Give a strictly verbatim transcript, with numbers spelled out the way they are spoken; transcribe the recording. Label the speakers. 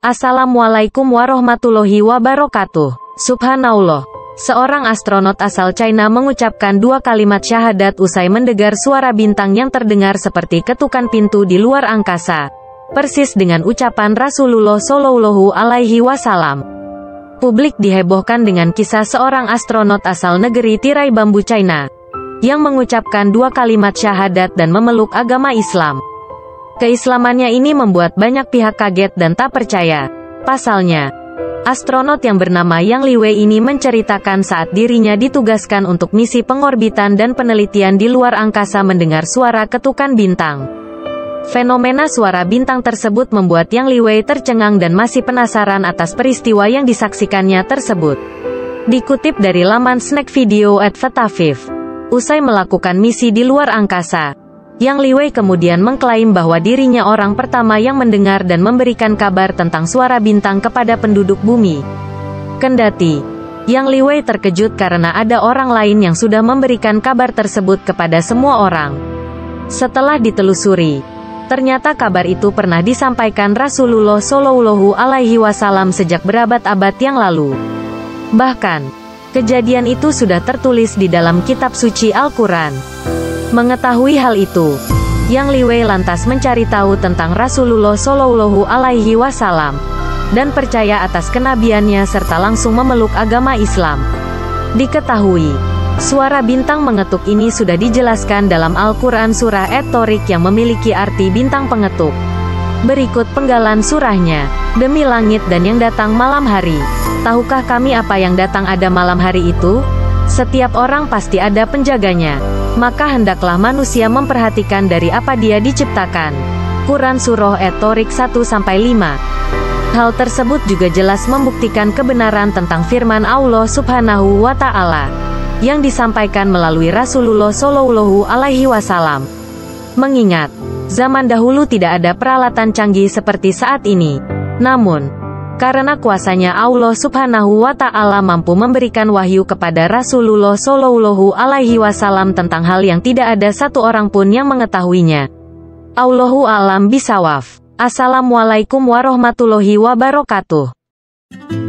Speaker 1: Assalamualaikum warahmatullahi wabarakatuh. Subhanallah. Seorang astronot asal China mengucapkan dua kalimat syahadat usai mendengar suara bintang yang terdengar seperti ketukan pintu di luar angkasa. Persis dengan ucapan Rasulullah Shallallahu Alaihi Wasallam. Publik dihebohkan dengan kisah seorang astronot asal negeri tirai bambu China yang mengucapkan dua kalimat syahadat dan memeluk agama Islam. Keislamannya ini membuat banyak pihak kaget dan tak percaya. Pasalnya, astronot yang bernama Yang Liwei ini menceritakan saat dirinya ditugaskan untuk misi pengorbitan dan penelitian di luar angkasa mendengar suara ketukan bintang. Fenomena suara bintang tersebut membuat Yang Liwei tercengang dan masih penasaran atas peristiwa yang disaksikannya tersebut. Dikutip dari laman Snack Video at Vetaviv, usai melakukan misi di luar angkasa, Yang Liwei kemudian mengklaim bahwa dirinya orang pertama yang mendengar dan memberikan kabar tentang suara bintang kepada penduduk bumi. Kendati, Yang Liwei terkejut karena ada orang lain yang sudah memberikan kabar tersebut kepada semua orang. Setelah ditelusuri, ternyata kabar itu pernah disampaikan Rasulullah Shallallahu Alaihi Wasallam sejak berabad-abad yang lalu. Bahkan, kejadian itu sudah tertulis di dalam kitab suci Al-Quran. Mengetahui hal itu, Yang Liwei lantas mencari tahu tentang Rasulullah Shallallahu Alaihi Wasallam dan percaya atas kenabiannya serta langsung memeluk agama Islam. Diketahui, suara bintang mengetuk ini sudah dijelaskan dalam Al-Quran surah At-Tariq yang memiliki arti bintang pengetuk. Berikut penggalan surahnya. Demi langit dan yang datang malam hari, tahukah kami apa yang datang ada malam hari itu? Setiap orang pasti ada penjaganya. Maka hendaklah manusia memperhatikan dari apa dia diciptakan. Quran Surah At-Tariq satu sampai lima. Hal tersebut juga jelas membuktikan kebenaran tentang firman Allah Subhanahu wa Ta'ala yang disampaikan melalui Rasulullah Shallallahu Alaihi Wasallam. Mengingat zaman dahulu tidak ada peralatan canggih seperti saat ini, namun karena kuasanya Allah Subhanahu wa Ta'ala mampu memberikan wahyu kepada Rasulullah Shallallahu Alaihi Wasallam tentang hal yang tidak ada satu orang pun yang mengetahuinya. Allahu a'lam bishawab. Assalamualaikum warahmatullahi wabarakatuh.